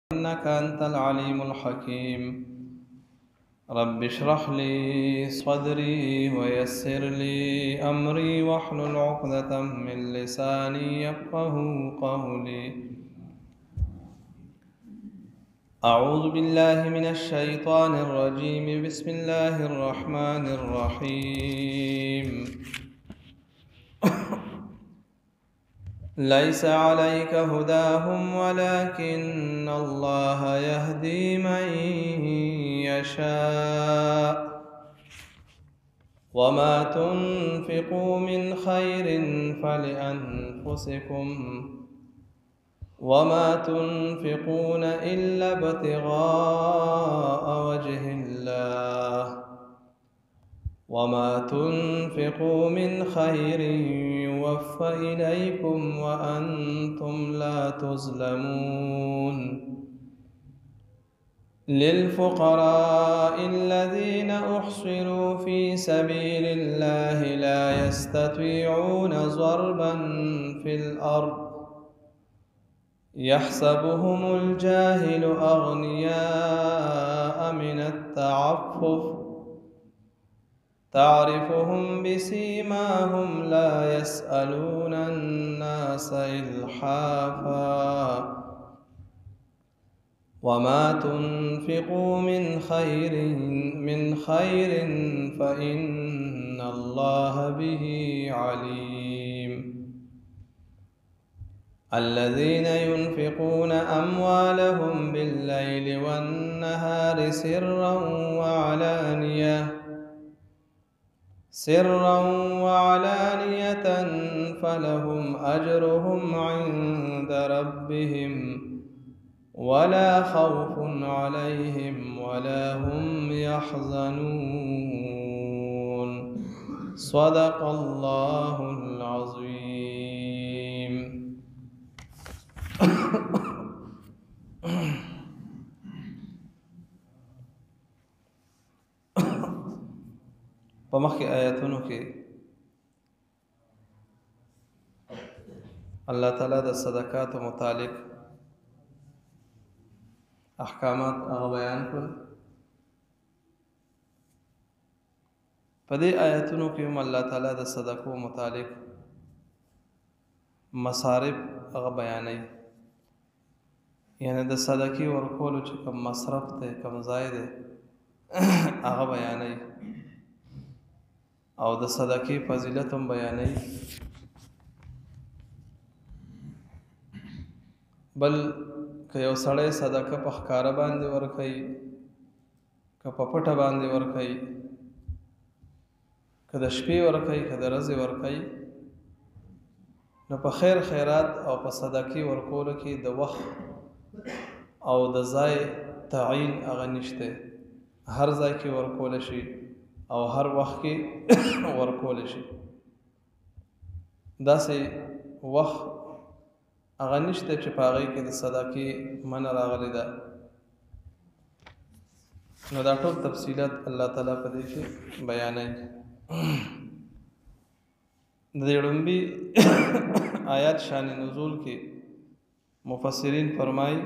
إنك أنت العليم الحكيم. رب اشرح لي صدري ويسر لي أمري واحلل عقدة من لساني يفقه قولي. أعوذ بالله من الشيطان الرجيم. بسم الله الرحمن الرحيم. ليس عليك هداهم ولكن الله يهدي من يشاء وما تنفقوا من خير فلأنفسكم وما تنفقون إلا ابتغاء وجه الله وما تنفقوا من خير يوفى إليكم وأنتم لا تظلمون. للفقراء الذين أحصروا في سبيل الله لا يستطيعون ضربا في الأرض يحسبهم الجاهل أغنياء من التعفف تعرفهم بسيماهم لا يسألون الناس إلحافا وما تنفقوا من خير فإن الله به عليم. الذين ينفقون أموالهم بالليل والنهار سرا وعلانية فلهم أجرهم عند ربهم ولا خوف عليهم ولا هم يحزنون. صدق الله العظيم. په مخکې آیاتونو کې الله تعالی د صدقات متعلق احکامات هغه بیان کړل. په دې آیاتونو کې هم الله تعالی د صدقو متعلق مصارف هغه بیانوي، یعنی د صدقې ورکولو چې کوم مصرف دی کوم ځای دی هغه بیانوي او د صدقې فضیلت هم بیانوي. بل که یو سړی صدقه په ښکاره باندې ورکوي که په پټه باندې ورکوي که د شپې ورکوي که د ورځې ورکوي نو په خیر خیرات او په صدقې ورکولو کې د وخت او د ځای تعین هغه نشته. هر ځای کې ورکول شي او هر وخت کې ورکول شي. داسې وخت هغه نشته چې په هغې کې د صدقې منع راغلی ده. نو دا ټول تفصیلات الله تعالی په دې کې بیانوي. د دې لومبي آیات شان نزول کې مفسرین فرمایي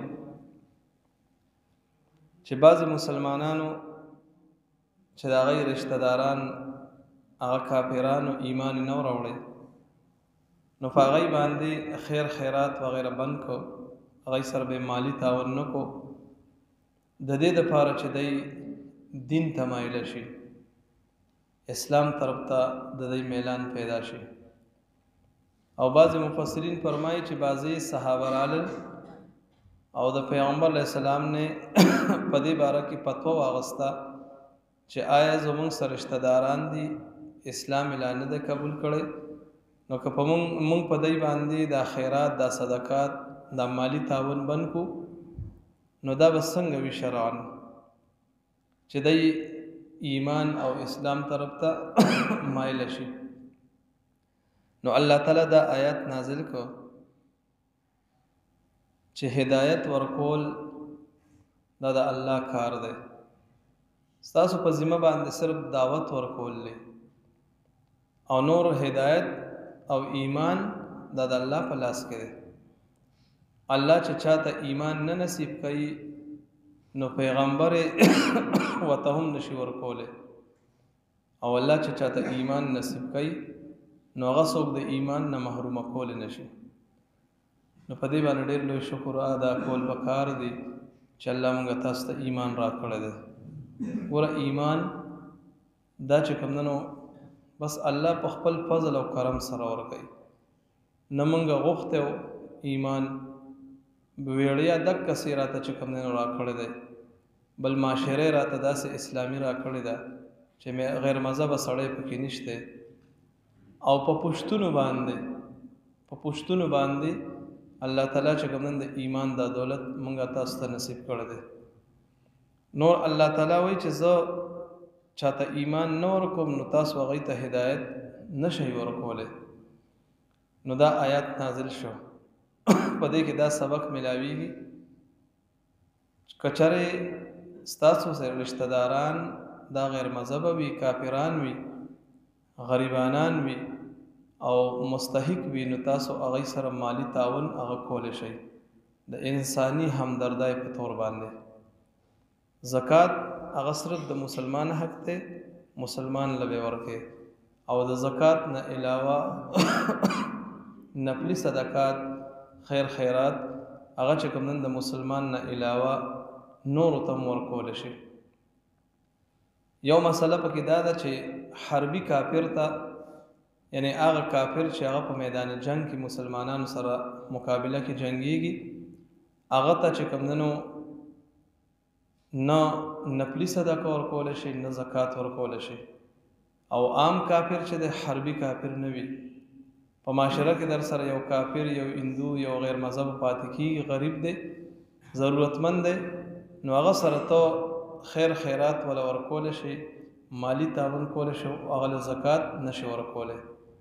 چې بعضې مسلمانانو چې د هغې رشته داران هغه کافرانو ایمان نه راوړی نو په هغې باندې خیر خیرات وغیره بند کو، هغې سره به مالی تعاون نه کو د دې دپاره چې دی دین ته مایله شي، اسلام طرف ته د دی میلان پیدا شي. او بعضې مفسرین فرمایي چې بعضې صحابه رالل او د پیغمبر علیه السلام نه په دې باره کې فتوا واغسته چې آیا زمونږ سره رشته داران دي اسلام یې لا نه ده قبول کړی، نو که په مونږ په دی باندې دا خیرات دا صدقات دا مالی تعاون بند کو نو دا به څنګه وي شرعاً چې دی ایمان او اسلام طرف ته مایله شي. نو الله تعالی دا آیات نازل کو چې هدایت ورکول دا د الله کار دی. ستاسو په ذمه باندې صرف دعوت ورکول دی او نور هدایت او ایمان دا د الله په لاس کې دی. الله چې چاته ایمان نه نصیب کوي نو پیغمبر وته هم نشي ورکوله، او الله چې چاته ایمان نصیب کوي نو هغه څوک د ایمان نه محروم کول نشي. نو په دې باندې ډېر لوی شکر ادا کول پکار دی چې الله موږ تاسو ته ایمان راکړی دی. ګوره ایمان دا چې کوم نو بس الله په خپل فضل او کرم سره ورکوي، نه موږ غوښته ایمان ویړیا دک کسې راته چې کوم نه راکړی دی، بل معاشره راته داسې اسلامي راکړی ده چې غیر مذهب سړی پکې نشته، او په پښتونو باندې الله تعالی چې کوم د ایمان دا دولت مونږه تاسو ته نصیب کړی دی. نور الله تعالی وایي چې زه چاته ایمان نه ورکوم نو تاسو هغوی ته هدایت نشئ ورکولی. نو دا آیات نازل شو په دې کې دا سبق ملاویږي که چېرې ستاسو سره رشتہ داران دا غیر مذهبه وي، کافران وي، غریبانان وي او مستحق وي، نو تاسو هغوی سره مالی تعاون هغه کولی شئ د انساني همدردۍ په طور باندې. زکات هغه صرف د مسلمان حق دی، مسلمان له به ورکړي، او د زکات نه علاوه نفلي صدقات خیر خیرات هغه چې کوم د مسلمان نه علاوه نور ته ورکول شي. یو مسله پکې دا ده چې حربي کافر ته، یعنی هغه کافر چې هغه په میدان جنگ کې مسلمانانو سره مقابله کې جنگيږي، هغه ته چې کوم دنو نه نفلي صدقه ورکول شي نه زکات ورکول شي. او عام کافر چې د حربي کافر نه وي، په معاشره کې در سره یو کافر، یو هندو، یو غیر مذهب پاتې کېږي، غریب دی، ضرورتمند دی، نو هغه سره ته خیر خیرات ولا ورکول شي، مالی تعاون کول شي، هغه له زکات نشي ورکولی.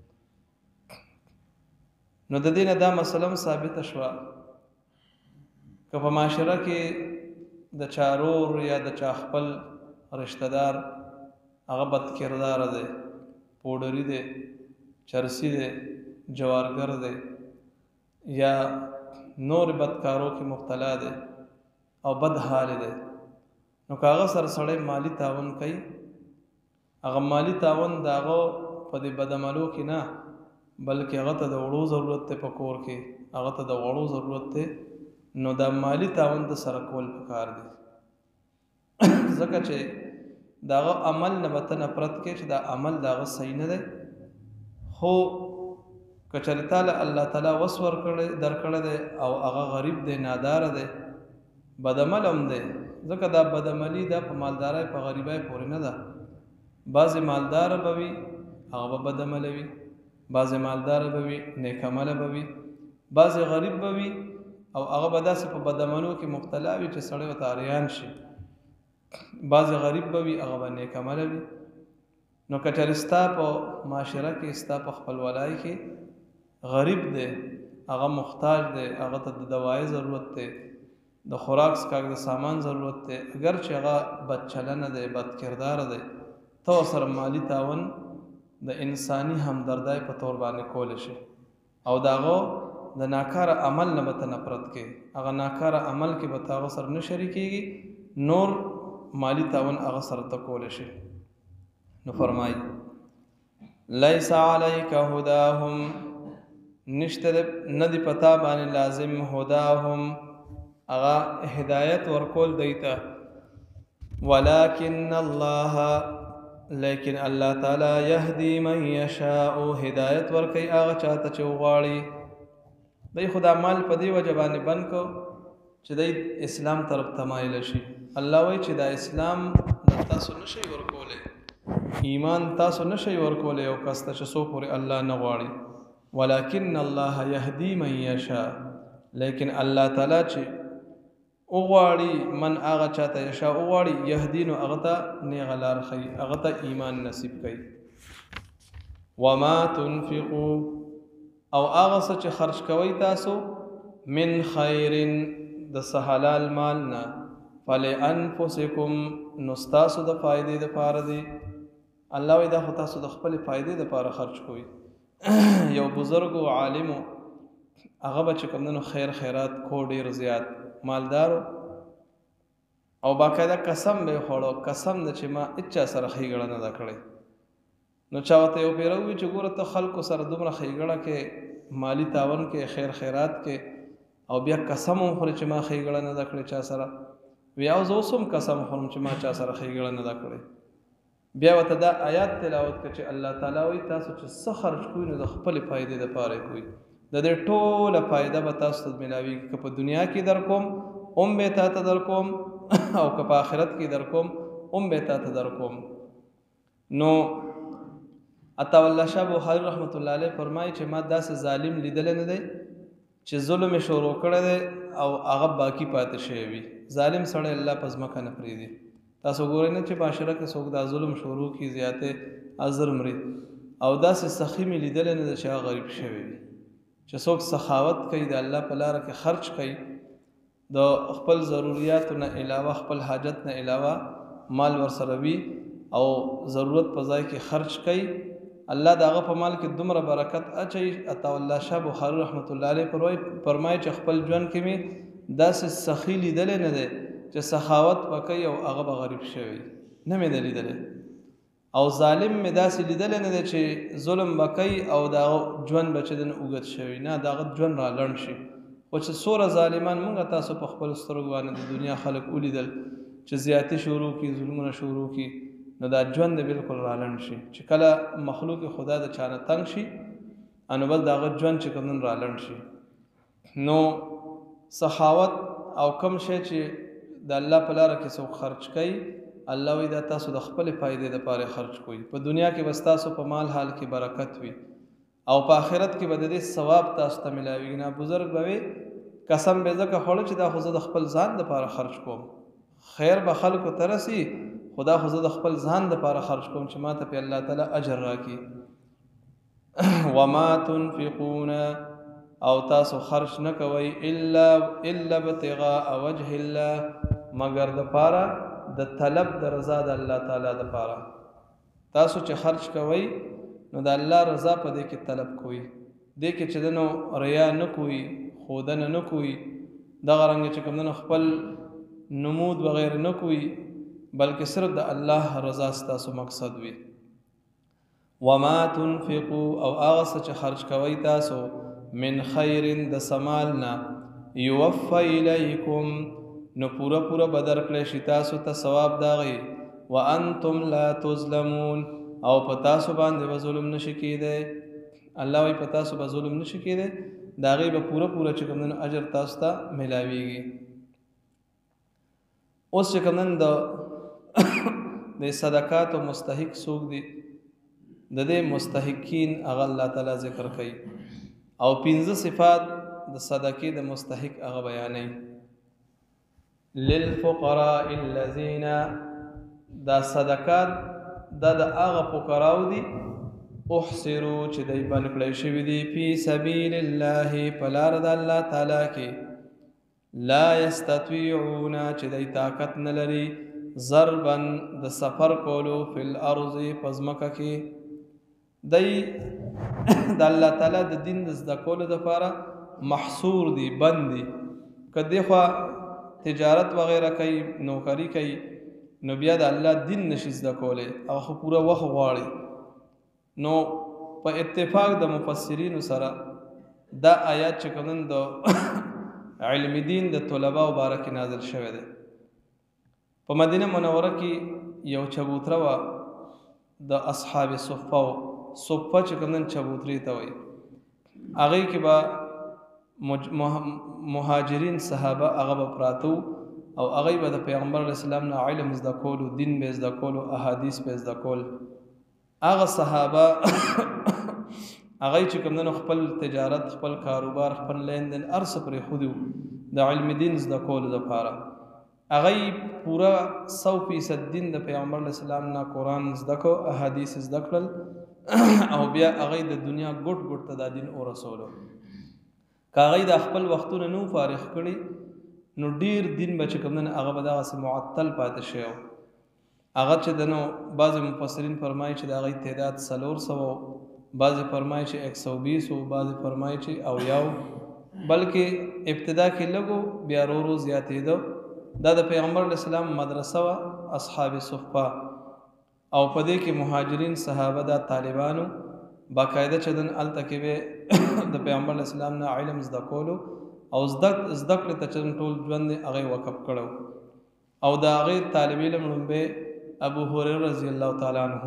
نو د دې نه دا مسله ثابته شوه که په معاشره کې د چا رور یا د چا خپل رشتہ دار هغه بد کرداره دی، پوډري دی، چرسی دی، جوارګر دی، یا نور بدکارو کې مبتلا دی او بد حال دی، نو که هغه سره سړی مالی تعاون کوي، هغه مالی تعاون د هغه په دې بدعملو کې نه، بلکې هغه ته د وړو ضرورت دی، په کور کې هغه ته د وړو ضرورت دی، نو دا مالی تعاون د سره کول پکار دی. ځکه چې د هغه عمل نه به ته نفرت کې چې دا عمل د هغه صحیح نه دی، خو که چېرې تاله الله تعالی وس درکړی دی او هغه غریب دی، ناداره دی، بدعمل هم دی، ځکه دا بدعملي دا په مالدارۍ په غریبۍ پورې نه ده. بعضې مالداره به وي هغه به بدعمله وي، بعضې مالداره به وي نیک عمله به وي، بعضې غریب به وي او هغه به داسې په بدعملو کې مبتلا وي چې سړی ورته عریان شي، بعضې غریب به وي هغه به نیک عمله وي. نو که چېرې ستا په معاشره کې، ستا په خپلوالۍ کې غریب دی، هغه محتاج دی، هغه ته د دوایي ضرورت دی، د خوراک څښاک د سامان ضرورت دی، اگر چې هغه بد چلنه دی، بد کرداره دی، ته ورسره مالی تعاون د انساني همدردۍ په طور باندې کولی شي، او د هغه د ناکاره عمل نه به ته نفرت کوې، هغه ناکاره عمل کې به ته هغه سره نه شریکېږي، نور مالی تعاون هغه سره ته کولی شي. نو فرمایي لیس علیک هداهم، نشته نه دی پتا باندې لازم هداهم هغه هدایت ورکول دیتا، ولکن الله، لیکن الله تعالی یهدی من یشاء، هدایت ورکوي هغه چاته چې وغواړي. دی خدا مال په دې وجه باندې بند کو چې دی اسلام طرف ته مایل شي. الله وایي چې دا اسلام تاسو نشئ ورکولی، ایمان تاسو نشئ ورکولی یو کس ته چې څو پورې الله نه غواړي. ولکن الله یهدی من یشاء، لیکن الله تعالی چې وغواړي من هغه چاته یشاء وغواړي، یهدی نو هغه ته نیغه لار ښیي، هغه ته ایمان نصیب کوي. وما تنفقوا، او هغه څه چې خرج کوئ تاسو، من خیر د څه حلال مال نه، فلانفسکم، نو ستاسو د فایدې دپاره دی. الله وایي دا خو تاسو د خپلې فایدې دپاره خرج کوئ. یو بزرګ و عالمو هغه به چې کوم دی نو خیر خیرات کو ډېر زیات مالدارو او باقاعده قسم به یې خوړو قسم ده چې ما هېچا سره ښېګړه نه ده کړې نو چا ورته یو پیره ووي چې ګوره ته خلکو سره دومره ښېګړه کې مالی تعاون کې خیر خیرات کې او بیا قسم هم خورې چې ما ښېګړه نه ده کړې چا سره وی او زه اوس هم قسم خورم چې ما چا سره ښېګړه نه ده کړې بیا ورته دا آیات تلاوت کړه چې الله تعالی وایي تاسو چې څه خرج کوئ نو د خپلې فایدې دپاره یې کوئ د دې ټوله فایده به تاسو ته میلاویږي که په دنیا کې در کوم هم به تا ته در کوم او که په آخرت کې در کوم هم به تا ته در کوم نو عطاالله شاه بخاري رحمت الله علیه فرمایي چې ما داسې ظالم لیدلی نه دی چې ظلم یې شروع کړی دی او هغه باقي پاتې شوی وي ظالم سړی الله په ځمکه نه پرېږدي تاسو ګورئ نه چې معاشره کې څوک دا ظلم شروع کړي زیاتې ازر مري او داسې سخي مې لیدلی نه دی چې هغه غریب شوی وي چې څوک سخاوت کوي د الله په لاره کې خرچ کوي د خپل ضروریاتو نه علاوه خپل حاجت نه علاوه مال ورسره وي او ضرورت په ځای کې خرچ کوي الله د هغه په مال کې دومره برکت اچوي عطاالله شاه بخاري رحمت الله علیه فرمایي چې خپل ژوند کې مې داسې سخي لیدلی نه دی چې سخاوت به کوي او هغه به غریب شوی نه مې دی لیدلی او ظالم مې داسې لیدلی نه دی چې ظلم به کوي او د هغه ژوند به چې دی نه اوږد شوي نه د هغه ژوند را لنډ شي خو چې څومره ظالمان موږ تاسو په خپلو سترګو باندې د دنیا خلک ولیدل چې زیاتې شروع کړي ظلمونه شروع کړي نو دا ژوند بالکل را لنډ شي چې کله مخلوق خدا د چانه تنګ شي نو بس د هغه ژوند چې کوم را لنډ شي نو سخاوت او کم شی چې د الله په لاره کې څوک خرچ کوي الله وایي دا تاسو د خپلې فایدې دپاره خرچ کوئ په دنیا کې بس تاسو په مال حال کې برکت وي او په آخرت کې به د دې ثواب تاسو ته میلاویږي نه بزرګ به وي قسم به ځکه خوړه چې دا خو زه د خپل ځان دپاره خرچ کوم خیر به خلکو ته رسي خدا خو زه د خپل ځان دپاره خرچ کوم چې ما ته پې الله تعالی اجر راکړي وما تنفقون او تاسو خرچ نه کوئ الا ابتغاء وجه الله مگر دپاره د طلب د رضا د الله تعالی دپاره تاسو چې خرچ کوئ نو د الله رضا په دې کې طلب کوئ دې کې چې دنو ریا نه کوئ ښودنه نه کوئ دغه رنګه چې کوم دنو خپل نمود وغیره نه کوئ بلکې صرف د الله رضا ستاسو مقصد وي وما تنفقوا او هغه څه چې خرچ کوئ تاسو من خیر د سمال نه یوفی الیکم نو پوره پوره به درکړی شي تاسو ته ثواب د هغې وانتم لا تظلمون او په تاسو باندې به ظلم نشي کېدی الله وایي په تاسو به ظلم نشي کېدی د هغې به پوره پوره چې کوم دی اجر تاسو ته میلاویږي اوس چې کوم دی د صدقاتو مستحق څوک دي د دې مستحقین هغه الله تعالی ذکر کوي او 15 صفات د صدقې د مستحق هغه بیانوي للفقراء الذين دا صدقات دا د هغه فقراو دي احصروا چې دی بند کړی شوي دي فی سبیل الله په لاره د الله تعالی کې لا یستطیعون چې دی طاقت نه لري ضربا د سفر کولو فی الارض په ځمکه کې دی د الله تعالی د دین د زده کولو دپاره محصور دي بند دي که دی خوا تجارت وغیره کوي نوکري کوي نو بیا د الله دین نشي زده کولی هغه خو پوره وخت غواړي نو په اتفاق د مفسرینو سره دا آیات چې کوم د علم دین د طلباو باره کې نازل شوی دی په مدینه منوره کې یو چبوتره وه د اصحاب صفه چې کوم چبوترې ته وایي هغې کې به مهاجرین صحابه هغه به پراته او هغه به د پیغمبر علیه السلام نه علم زده کولو دین به زده کولو احادیث به زده کول هغه صحابه هغه چې کوم نه خپل تجارت خپل کاروبار خپل لیندن هر څه پرېښودي د علم دین زده کولو دپاره هغه پوره 100% دین د پیغمبر علیه السلام نه قرآن زده کو احادیث زده کړل او بیا هغه د دنیا ګوټ ګوټ ته دا دین ورسولو که هغه د خپل وختونه نو فارغ کړي نو ډیر دین به چې کوم نه هغه به دغسې معطل پاتې شوی هغه چې د نو بعضې مفسرین فرمایي چې د هغې تعداد 400 بعضې فرمایي چې 120 بعضې فرمایي چې 90 بلکې ابتدا کې لګو بیا ورو ورو زیاتېدو. دا د پیغمبر علیه السلام مدرسه وه اصحاب صفه، او په دې کې مهاجرین صحابه دا طالبانو باقاعده چې دن هلته کې به د پیغمبر علیه السلام نه علم زده کولو او زده کړې ته چې ټول ژوند یې هغې وقف کړی او د هغې طالب علم لومبی ابو هریره رضی الله تعالی عنه.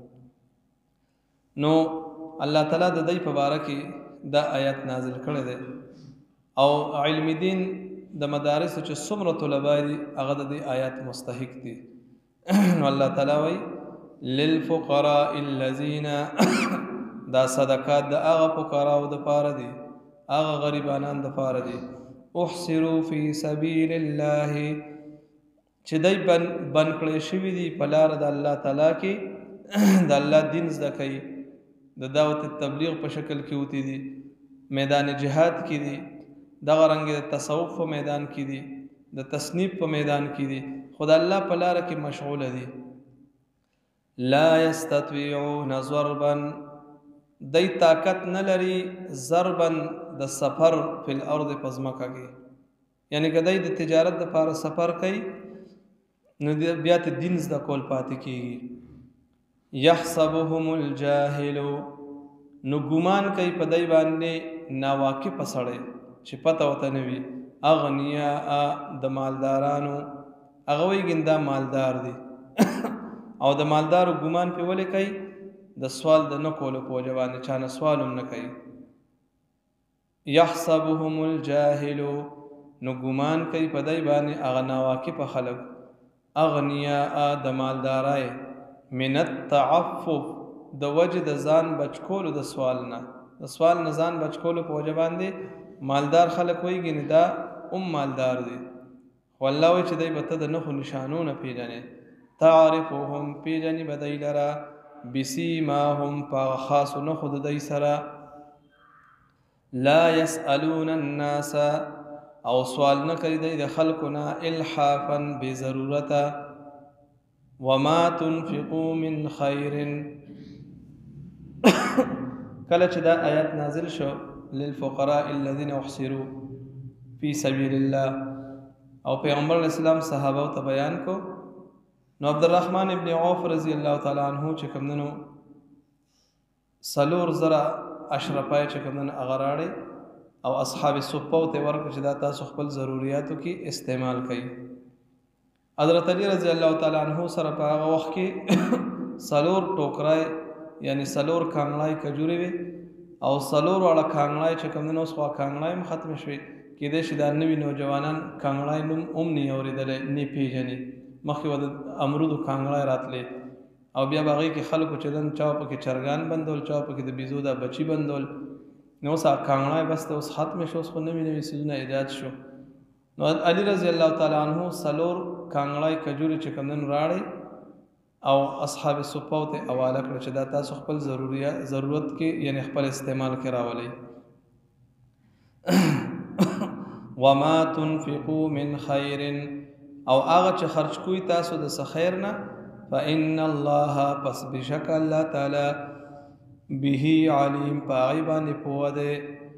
نو الله تعالی د دوی په باره کې دا آیات نازل کړی دی او علم دین د مدارسو چې څومره طلبا دي هغه د دې آیات مستحق دي. نو الله تعالی وایي للفقراء الذین دا صدقات د هغه فقراو دپاره دي، هغه غریبانان دپاره دي، احصروا فی سبیل الله چې دی بند کړی شوي دي په لاره د الله تعالی کې د الله دین زده کوي، د دعوت تبلیغ په شکل کې وتی دي، میدان جهاد کې دي، دغه رنګ د تصوف په میدان کې دي، د تصنیف په میدان کې دي، خو د الله په لاره کې مشغوله دي. لا یستطیعون ضربا دی طاقت نه لري ضربا د سفر فی الارض په ځمکه کې، یعنی که دی د تجارت دپاره سفر کوي نو بیا ته دین زده کول پاتې کېږي. یحسبهم الجاهل نو ګمان کوي په دی باندې ناواقفه سړی چې پته ورته نه وي، اغنیاء د مالدارانو هغه وایي دا مالدار دي او د مالدارو ګمان پې ولې کوي؟ د سوال د نه کولو په وجه باندې چا نه سوال هم نه کوي. یحسبهم الجاهل نو ګمان کوي په دی باندې هغه ناواقفه خلک اغنیاء د مالدارای من التعفف د وجه د ځان بچ کولو د سوال نه، د سوال نه ځان بچ کولو په وجه باندې مالدار خلک وایي ګینې دا مالدار دي، خو الله وایي چې دی به ته د نښو نشانو نه پېژنې. تعرفهم پېژنې به دی لره بسیماهم په هغه خاصو نښو د دی سره. لا یسألون الناس او سوال نه کوي دی د خلکو نه الحافا بې ضرورته. وما تنفقوا من خیر کله چې دا آیات نازل شو للفقراء الذین احصروا فی سبیل الله او پیغمبر علیه السلام صحابه ته بیان کو، نو عبدالرحمن ابن عوف رضی الله تعالی عنه چې کوم دنو 4,000 اشرفای چې کوم دنو هغه راړي او اصحاب صفه ته ورکړي چې دا تاسو خپل ضرورتو کې استعمال کړئ. حضرت علی رضی الله تعالی عنه سره په هغه وخت کې 4 ټوکرای یعنی 4 کانګړای کجوري وي او 4 واړه کانګړای چې کوم دنو اوس خوا کانګړای ختم شوي، کېدای شي دا نوي نوجوانان کانګړای نوم هم نه اورېدلی نه پېژني، مخکې به د امرودو کانګړای راتلې او بیا به هغې کې خلکو چې دن چا پکې چرګان بندول، چا پکې د بیزو دا بچي بندول، نو اوس کانګړای بس ته اوس ختم شو، اوس خو نوي نوي څیزونه ایجاد شو. نو علی رضی الله تعالی عنه 4 کانګړای کجوري چې کوم دن راړی او اصحاب صفه ته حواله کړه چې دا تاسو خپل ضرورت کې یعنی خپل استعمال کې راولئ. وما تنفقوا من خیر او هغه چې خرج کوئ تاسو د څه خیر نه فإن الله پس بشک الله تعالی به علیم په هغې باندې پوه دی.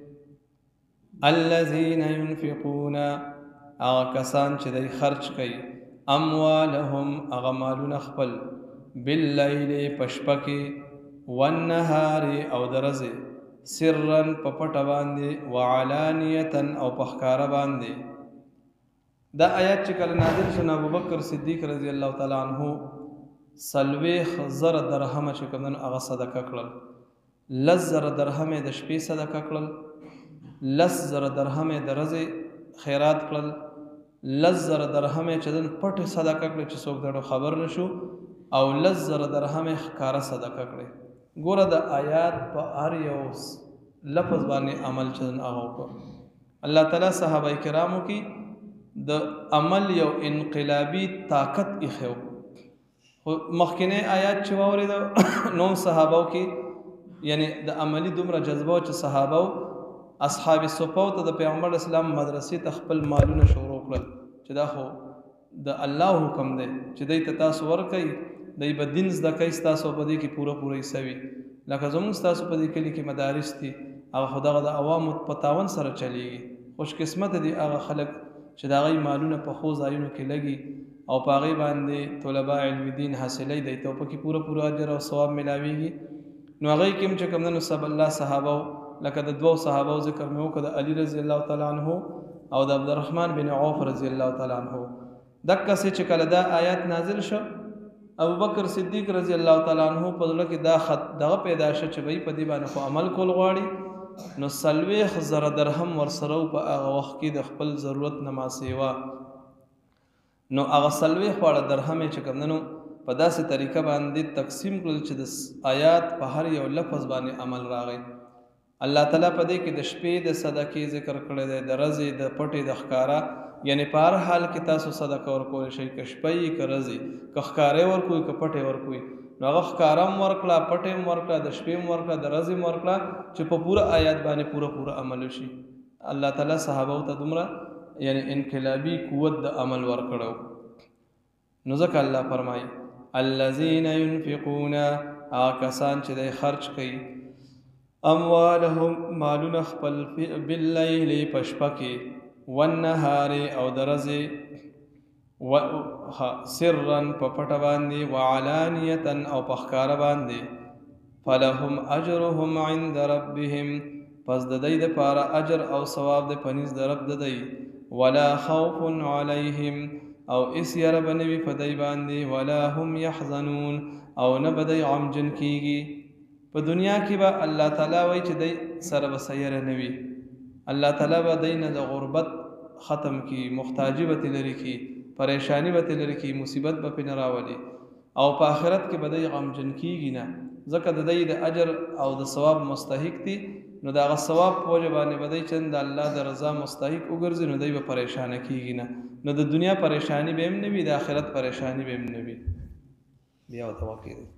الذین ينفقون هغه کسان چې دی خرج کوي اموالهم هغه مالونه خپل باللیل په شپه کې والنهار او د ورځې سرا په پټه باندې وعلانیة او په ښکاره باندې. دا آیات چې کله نازل شو نو ابوبکر صدیق رضی الله تعالی عنه 40,000 درهم چې کوم دنو هغه صدقه کړل، 10,000 درهم د شپې صدقه کړل، 10,000 درهم د ورځې خیرات کړل، 10,000 درهم چې دن پټ صدقه کړل چې څوک دړو خبر نشو، او 10,000 درهم ښکاره صدقه کړل. ګوره د آیات په هر یو لفظ باندې عمل چې دن هغه وکړه. الله تعالی صحابه کرامو کې د عمل یو انقلابی طاقت ایښی و. مخکینی آیات چې واورېده نو صحابو کې یعنی د عملي دومره جذبه چې صحابو اصحاب صفه ته د پیغمبر اسلام مدرسې ته خپل مالونه شروع کړل چې دا خو د الله حکم دی چې دی ته تاسو ورکوئ، دی به دین زده کوي ستاسو په دې کې پوره حصه وي. لکه زموږ ستاسو په دې کلي کې مدارس دي هغه خو دغه د عوامو په تاوان سره چلیږي. خوش قسمت دي هغه خلک چې د هغوی مالونه په ښو ځایونو کې لګي او په هغې باندې طلبا علم دین حاصلی دی ته پکې پوره اجر او ثواب میلاویږي. نو هغوی کې هم چې کوم نو سب الله صحابه لکه د دوو صحابو ذکر مې وکړه د علي رضی الله تعالی عنه او د عبدالرحمن بن عوف رضی الله تعالی عنه. دقسې چې کله دا آیات نازل شو ابوبکر صدیق رضی الله تعالی عنه په زړه کې دا خط دغه پیدا شو چې وایي په دې باندې خو عمل کول غواړي. نو 40,000 درهم ورسره په هغه وخت کې د خپل ضرورت نه ما سیوا. نو هغه 40,000 درهم چې کوم نو په داسې طریقه باندې تقسیم کړل چې د آیات په هر یو لفظ باندې عمل راغی. الله تعالی په دې کې د شپې د صدقې ذکر کړی دی، د ورځې د پټې د ښکارا، یعنی په هر حال کې تاسو صدقه ورکولی شئ، که شپه یي که ورځې، که ښکارې ورکوئ که پټې ورکوئ. نو هغه ښکاره هم ورکړه، پټې هم ورکړه، د شپې هم ورکړه، د ورځې هم ورکړه چې په پوره آیات باندې پوره عمل وشي. الله تعالی صحابو ته دومره یعنی انقلابي قوت د عمل ورکړو. نو ځکه الله فرمایي الذین ينفقون، هغه کسان چې دی خرچ کوي اموالهم مالونه خپل باللیل په شپه کې والنهار او د ورځې سرا په پټه باندې وعلانیة او په ښکاره باندې فلهم اجرهم عند ربهم، پس د دوی دپاره اجر او ثواب د په نزد د رب د دوی. ولا خوف علیهم، او هېڅ یره به نه وي په دوی باندې. ولا هم یحزنون، او نه به دوی غمجن کېږي. په دنیا کې به الله تعالی وایي چې دی سره به سیره نه وي. الله تعالی به دی نه د غربت ختم کی، محتاجی به ترې لرې کړي، پریشانی به ترې لرې کړي، مصیبت به پرې نه راولي. او په آخرت کې به دی غمجن کېږي نه، ځکه د دی د اجر او د ثواب مستحق دي. نو د هغه ثواب په وجه باندې به دی چې د الله د رضا مستحق وګرځي، نو دی به پریشانه کېږي نه. نو د دنیا پریشانی به هم نه وي، د آخرت پریشانی به هم نه وي. بیا ورته واقع دی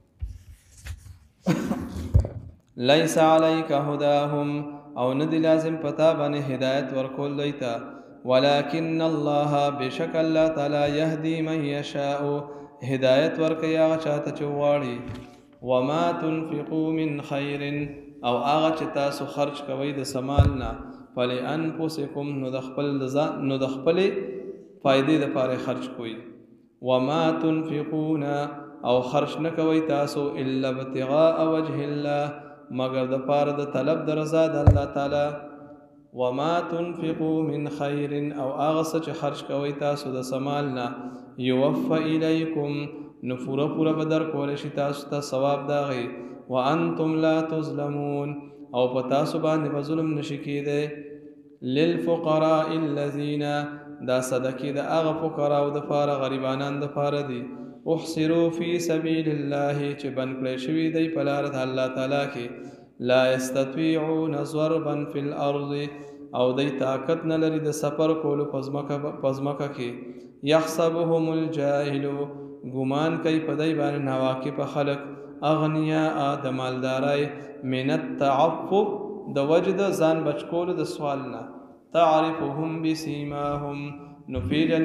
لیس علیک هداهم، او نه دی لازم پتا باندې هدایت ورکول دوی ته. ولکن الله، بشک الله تعالی یهدی من یشاء، هدایت ورکوي هغه چاته چې غواړي. وما تنفقوا من خیر، او هغه چې تاسو خرج کوئ د سمال نه فلانفسکم، نو د خپلې فایدې دپاره خرج کوئ. وما تنفقون، او خرج نه کوئ تاسو الا ابتغاء وجه الله، مگر د پاره د طلب د رضا د الله تعالی. وما تنفقوا من خیر، او هغه څه چې خرج کوئ تاسو د سمال نه یوفى الیکم، نو پوره به درکولی شي تاسو ته ثواب د هغې. وانتم لا تظلمون، او په تاسو باندې به ظلم نشي کېدی. للفقراء الذین، دا صدقې د هغه فقراو دپاره غریبانان دپاره دي. احصروا فی سبیل الله، چې بند کړی شوي دی په لاره د الله تعالی کې. لا یستطیعون ضربا فی الارض، او دی طاقت نه لري د سفر کولو په ځمکه کې. یحسبهم الجاهل، ګمان کوي په دی باندې ناواقفه خلک. اغنیاء، د مالدارۍ. من التعفف، د وجه د ځان بچ کولو د سوال نه. تعرفهم بسیماهم، نو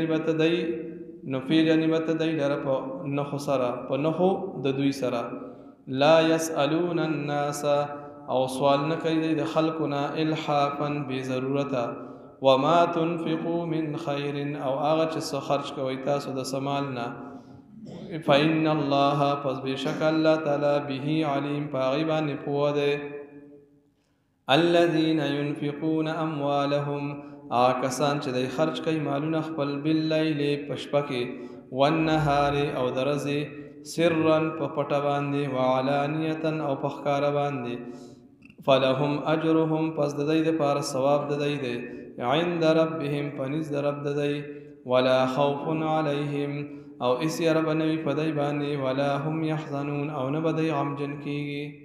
پیژنې به ته دی لره په نښو سره، په نښو د دوی سره. لا یسألون الناس، او سوال نه کوي دی د خلکو نه الحافا بې ضرورته. وما تنفقوا من خیر، او هغه چې څه خرج کوئ تاسو د سمال نه. فإن الله، پس بېشک الله تعالی به علیم، په هغې باندې پوه دی. الذین ينفقون اموالهم، هغه کسان چې دی خرج کوي مالونه خپل باللیل په شپه کې والنهار، او د ورځې سرا په پټه باندې وعلانیة، او په ښکاره باندې. فلهم اجرهم، پس د دی دپاره ثواب د دی دی. عند ربهم، په نزد د رب د دی. ولا خوف علیهم، او هېڅ یره به نه وي په دی باندې. ولا هم یحزنون، او نه به دی غمجن کېږي.